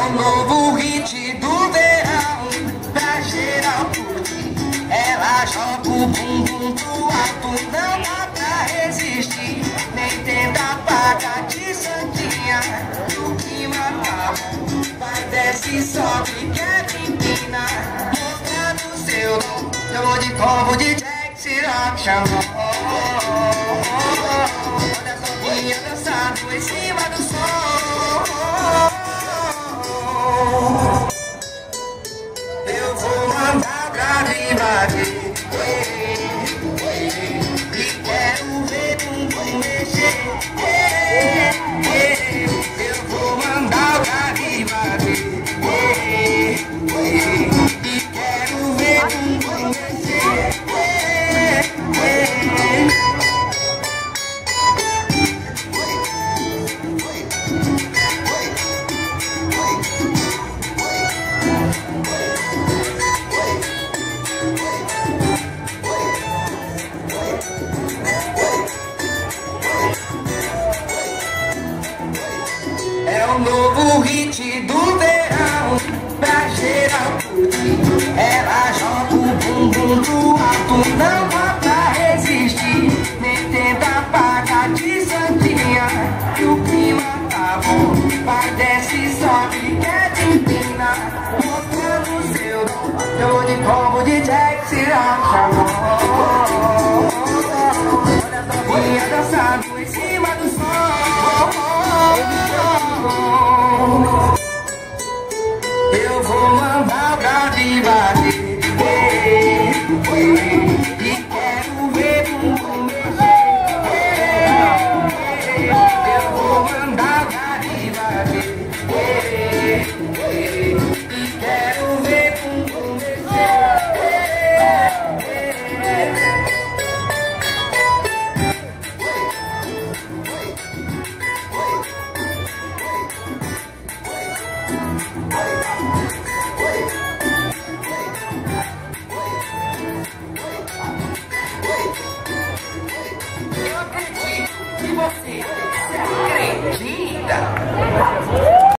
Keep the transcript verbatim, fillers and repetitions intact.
o novo hit do verão, pra geral curtir. Ela joga o bumbum pro alto, não dá pra resistir. Nem tenta pagar de santinha, o clima tá bom. Vai, desce, sobe, quebra, empina, mostrando seu dom. Chamou de combo de Jack, Ciroc, chamou. Olha a soquinha dançando em cima do som. Eu vou mandar pra devagar e quero ver bumbum mexer. Eu vou mandar pra devagar e quero ver bumbum mexer. É o novo hit do verão, pra geral curtir. Ela joga o bumbum pro alto, não dá pra resistir. Nem tenta pagar de santinha, que o clima tá bom. Vai, desce, sobe, quebra, empina, mostrando seu dom. Chamou de combo de Jack, Ciroc, chamou. Olha a soquinha dançando em cima do som. Eu vou mandar pra devagar e quero ver bumbum mexer. Eu vou mandar pra devagar e quero ver bumbum mexer. Eu acredito que você acredita.